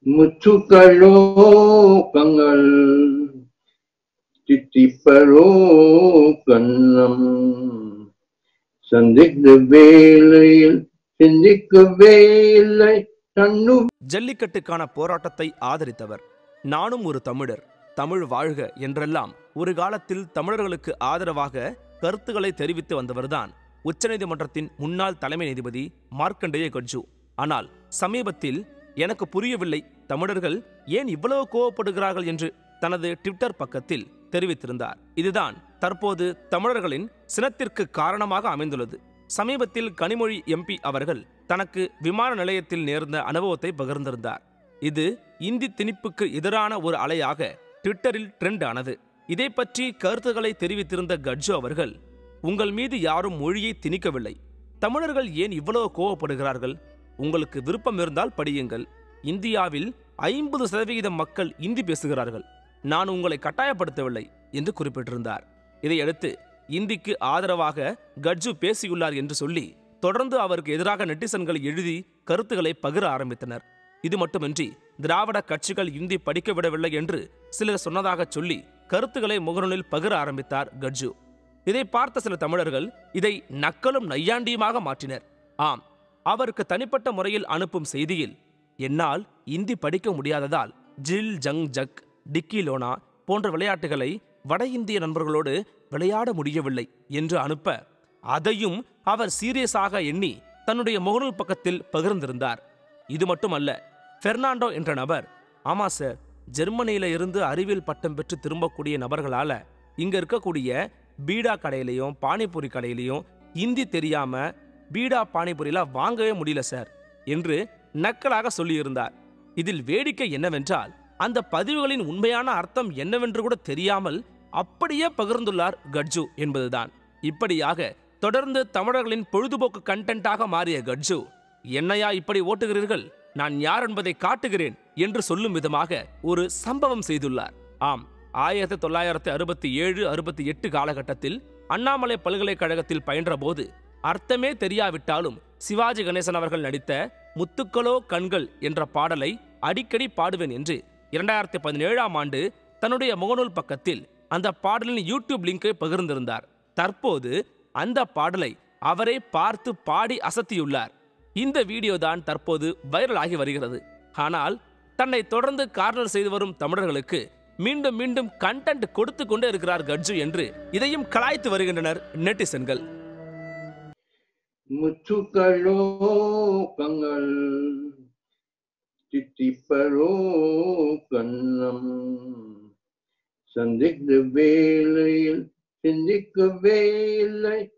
முற்றுகளோ கங்கள் தித்திப்பரோ கண்ணம் சந்தித்த வேளையில் சிந்திக்கவே இல்லை தன்னு. ஜல்லிக்கட்டுக்கான போராட்டத்தை ஆதரித்தவர். நானும் ஒரு தமிழர், தமிழ் வாழ்க என்றெல்லாம் ஒரு காலத்தில் தமிழர்களுக்கு ஆதரவாக கருத்துக்களை தெரிவித்து வந்தவர்தான் உச்சநீதிமன்றத்தின் முன்னாள் தலைமை நீதிபதி மார்க்கண்டேய கட்ஜு. ஆனால் சமீபத்தில் எனக்கு புரியவில்லை, தமிழர்கள் ஏன் இவ்வளவு கோவப்படுகிறார்கள் என்று தனது ட்விட்டர் பக்கத்தில் தெரிவித்திருந்தார். இதுதான் தற்போது தமிழர்களின் சினத்திற்கு காரணமாக அமைந்துள்ளது. சமீபத்தில் கனிமொழி எம்பி அவர்கள் தனக்கு விமான நிலையத்தில் நேர்ந்த அனுபவத்தை பகிர்ந்திருந்தார். இது இந்தி திணிப்புக்கு எதிரான ஒரு அலையாக ட்விட்டரில் ட்ரெண்ட் ஆனது. இதை பற்றி கருத்துக்களை தெரிவித்திருந்த கட்ஜு அவர்கள், உங்கள் மீது யாரும் மொழியை திணிக்கவில்லை, தமிழர்கள் ஏன் இவ்வளவு கோவப்படுகிறார்கள்? உங்களுக்கு விருப்பம் இருந்தால் படியுங்கள். இந்தியாவில் 50% மக்கள் இந்தி பேசுகிறார்கள், நான் உங்களை கட்டாயப்படுத்தவில்லை என்று குறிப்பிட்டிருந்தார். இதையடுத்து இந்திக்கு ஆதரவாக கட்ஜு பேசியுள்ளார் என்று சொல்லி தொடர்ந்து அவருக்கு எதிராக நெட்டிசன்கள் எழுதி கருத்துக்களை பகிர ஆரம்பித்தனர். இது மட்டுமின்றி திராவிட கட்சிகள் இந்தி படிக்க விடவில்லை என்று சிலர் சொன்னதாக சொல்லி கருத்துக்களை முகநூலில் பகிர ஆரம்பித்தார் கட்ஜு. இதை பார்த்த சில தமிழர்கள் இதை நக்கலும் நையாண்டியுமாக மாற்றினர். ஆம், அவருக்கு தனிப்பட்ட முறையில் அனுப்பும் செய்தியில், என்னால் இந்தி படிக்க முடியாததால் ஜில் ஜங் ஜக் டிக்கி லோனா போன்ற விளையாட்டுகளை வட இந்திய நண்பர்களோடு விளையாட முடியவில்லை என்று அனுப்ப, அதையும் அவர் சீரியஸாக எண்ணி தன்னுடைய முகநூல் பக்கத்தில் பகிர்ந்திருந்தார். இது மட்டுமல்ல, பெர்னாண்டோ என்ற நபர், ஆமா சார், ஜெர்மனியில இருந்து அறிவியல் பட்டம் பெற்று திரும்பக்கூடிய நபர்களால இங்க இருக்கக்கூடிய பீடா கடையிலையும் பானிபூரி கடையிலையும் இந்தி தெரியாம பீடா பானிபூரியெல்லாம் வாங்கவே முடியல சார் என்று நக்கலாக சொல்லியிருந்தார். இதில் வேடிக்கை என்னவென்றால், அந்த பதிவுகளின் உண்மையான அர்த்தம் என்னவென்று கூட தெரியாமல் அப்படியே பகிர்ந்துள்ளார் கட்ஜு என்பதுதான். இப்படியாக தொடர்ந்து தமிழர்களின் பொழுதுபோக்கு கண்டென்ட்டாக மாறிய கட்ஜு, என்னையா இப்படி ஓட்டுகிறீர்கள், நான் யார் என்பதை காட்டுகிறேன் என்று சொல்லும் விதமாக ஒரு சம்பவம் செய்துள்ளார். ஆம், 1967-68 காலகட்டத்தில் அண்ணாமலை பல்கலைக்கழகத்தில் பயின்ற போது அர்த்தமே தெரியாவிட்டாலும் சிவாஜி கணேசன் அவர்கள் நடித்த முத்துக்களோ கண்கள் என்ற பாடலை அடிக்கடி பாடுவேன் என்று 2017ஆம் ஆண்டு தன்னுடைய முகநூல் பக்கத்தில் அந்த பாடலின் யூடியூப் லிங்கை பகிர்ந்திருந்தார். தற்போது அந்த பாடலை அவரே பார்த்து பாடி அசத்தியுள்ளார். இந்த வீடியோ தான் தற்போது வைரல் ஆகி வருகிறது. ஆனால் தன்னை தொடர்ந்து கார்னர் செய்து வரும் தமிழர்களுக்கு மீண்டும் மீண்டும் கண்டென்ட் கொடுத்து கொண்டே இருக்கிறார் கட்ஜு என்று இதையும் கலாய்த்து வருகின்றனர் நெட்டிசன்கள். முற்றுகளோ கங்கள் தித்திப்பரோ கண்ணம் சந்தித்த வேளையில் சிந்திக்கவே இல்லை